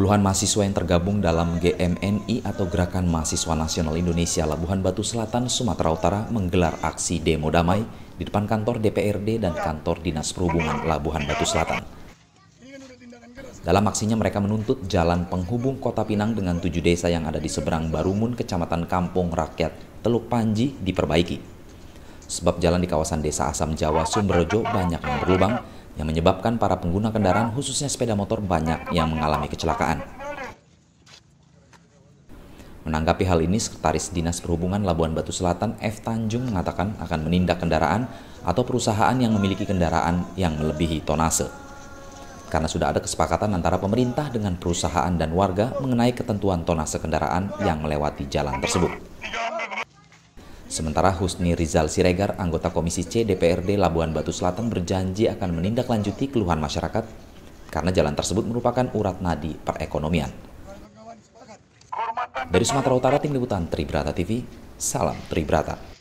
Puluhan mahasiswa yang tergabung dalam GMNI atau Gerakan Mahasiswa Nasional Indonesia Labuhan Batu Selatan, Sumatera Utara menggelar aksi demo damai di depan kantor DPRD dan kantor Dinas Perhubungan Labuhan Batu Selatan. Dalam aksinya mereka menuntut jalan penghubung Kota Pinang dengan 7 desa yang ada di seberang Barumun, Kecamatan Kampung Rakyat, Teluk Panji diperbaiki. Sebab jalan di kawasan Desa Asam Jawa, Sumberjo banyak yang berlubang, yang menyebabkan para pengguna kendaraan khususnya sepeda motor banyak yang mengalami kecelakaan. Menanggapi hal ini, Sekretaris Dinas Perhubungan Labuhan Batu Selatan F. Tanjung mengatakan akan menindak kendaraan atau perusahaan yang memiliki kendaraan yang melebihi tonase. Karena sudah ada kesepakatan antara pemerintah dengan perusahaan dan warga mengenai ketentuan tonase kendaraan yang melewati jalan tersebut. Sementara Husni Rizal Siregar, anggota Komisi C DPRD Labuhan Batu Selatan berjanji akan menindaklanjuti keluhan masyarakat karena jalan tersebut merupakan urat nadi perekonomian. Dari Sumatera Utara, Tim Liputan Tribrata TV, salam Tribrata.